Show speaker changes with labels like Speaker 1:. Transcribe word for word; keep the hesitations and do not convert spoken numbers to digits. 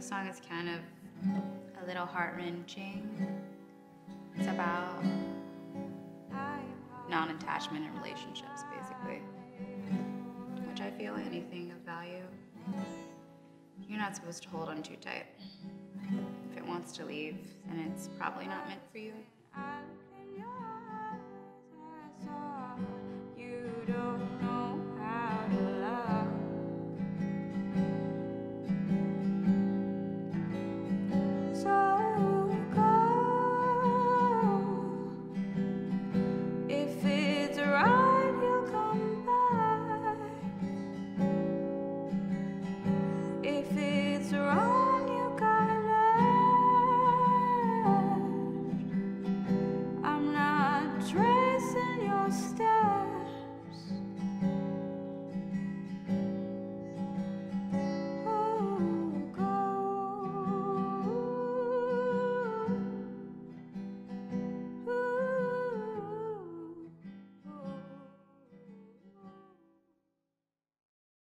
Speaker 1: song is kind of a little heart-wrenching. It's about non-attachment in relationships, basically. Which I feel anything of value, you're not supposed to hold on too tight. If it wants to leave, then it's probably not meant for you.